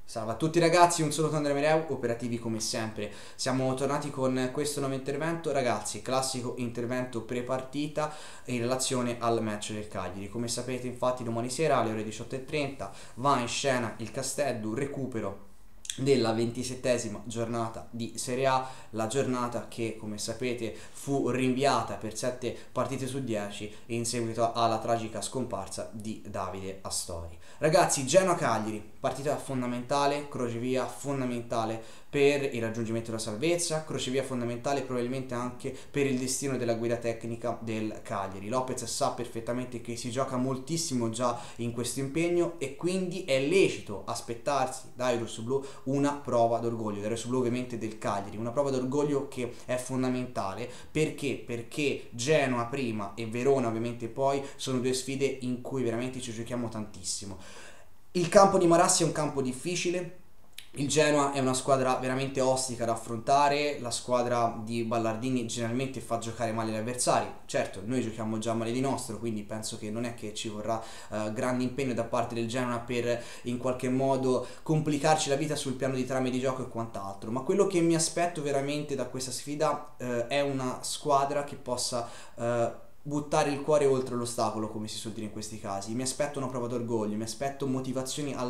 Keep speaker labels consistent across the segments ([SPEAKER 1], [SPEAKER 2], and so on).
[SPEAKER 1] Salve a tutti ragazzi, un saluto Andrea Mereu, operativi come sempre. Siamo tornati con questo nuovo intervento, ragazzi, classico intervento pre-partita in relazione al match del Cagliari. Come sapete infatti domani sera alle ore 18:30 va in scena il Castello, recupero della 27esima giornata di Serie A, la giornata che come sapete fu rinviata per 7 partite su 10 in seguito alla tragica scomparsa di Davide Astori. Ragazzi, Genoa-Cagliari, partita fondamentale, crocevia fondamentale per il raggiungimento della salvezza, crocevia fondamentale probabilmente anche per il destino della guida tecnica del Cagliari. Lopez sa perfettamente che si gioca moltissimo già in questo impegno e quindi è lecito aspettarsi dai rossoblù una prova d'orgoglio, dai rossoblù ovviamente del Cagliari, una prova d'orgoglio che è fondamentale perché Genoa prima e Verona ovviamente poi sono due sfide in cui veramente ci giochiamo tantissimo. Il campo di Marassi è un campo difficile. Il Genoa è una squadra veramente ostica da affrontare, la squadra di Ballardini generalmente fa giocare male gli avversari, certo noi giochiamo già male di nostro, quindi penso che non è che ci vorrà grande impegno da parte del Genoa per in qualche modo complicarci la vita sul piano di trame di gioco e quant'altro, ma quello che mi aspetto veramente da questa sfida è una squadra che possa buttare il cuore oltre l'ostacolo, come si suol dire in questi casi. Mi aspetto una prova d'orgoglio, mi aspetto motivazioni al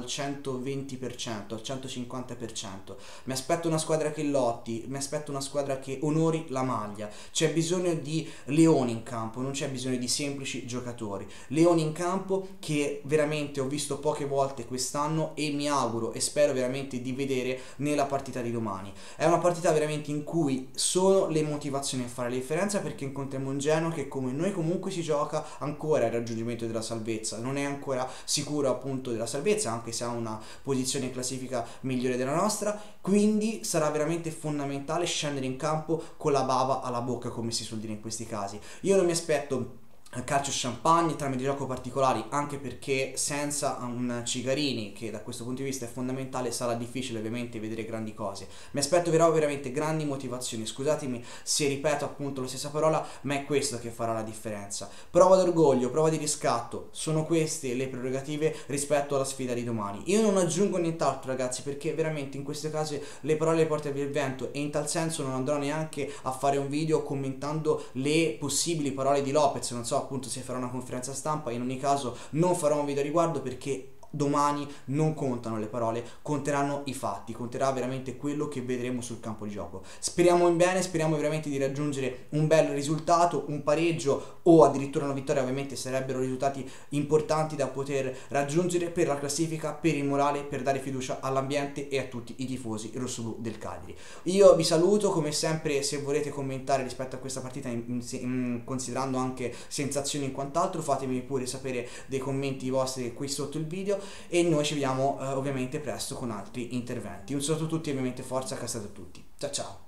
[SPEAKER 1] 120%, al 150%. Mi aspetto una squadra che lotti, mi aspetto una squadra che onori la maglia. C'è bisogno di leoni in campo, non c'è bisogno di semplici giocatori. Leoni in campo che veramente ho visto poche volte quest'anno e mi auguro e spero veramente di vedere nella partita di domani. È una partita veramente in cui sono le motivazioni a fare la differenza, perché incontriamo un Genoa che come noi comunque si gioca ancora il raggiungimento della salvezza, non è ancora sicuro appunto della salvezza, anche se ha una posizione in classifica migliore della nostra, quindi sarà veramente fondamentale scendere in campo con la bava alla bocca, come si suol dire in questi casi. Io non mi aspetto calcio champagne, trame di gioco particolari, anche perché senza un Cigarini, che da questo punto di vista è fondamentale, sarà difficile ovviamente vedere grandi cose. Mi aspetto però veramente grandi motivazioni, scusatemi se ripeto appunto la stessa parola, ma è questo che farà la differenza. Prova d'orgoglio, prova di riscatto, sono queste le prerogative rispetto alla sfida di domani. Io non aggiungo nient'altro ragazzi, perché veramente in queste case le parole le porta via il vento, e in tal senso non andrò neanche a fare un video commentando le possibili parole di Lopez, non so appunto se farà una conferenza stampa. In ogni caso non farò un video a riguardo, perché domani non contano le parole, conteranno i fatti, conterà veramente quello che vedremo sul campo di gioco. Speriamo in bene, speriamo veramente di raggiungere un bel risultato, un pareggio o addirittura una vittoria. Ovviamente sarebbero risultati importanti da poter raggiungere per la classifica, per il morale, per dare fiducia all'ambiente e a tutti i tifosi rossoblù del Cagliari. Io vi saluto, come sempre se volete commentare rispetto a questa partita considerando anche sensazioni e quant'altro, fatemi pure sapere dei commenti vostri qui sotto il video, e noi ci vediamo ovviamente presto con altri interventi. Un saluto a tutti e ovviamente forza Castello a tutti. Ciao ciao.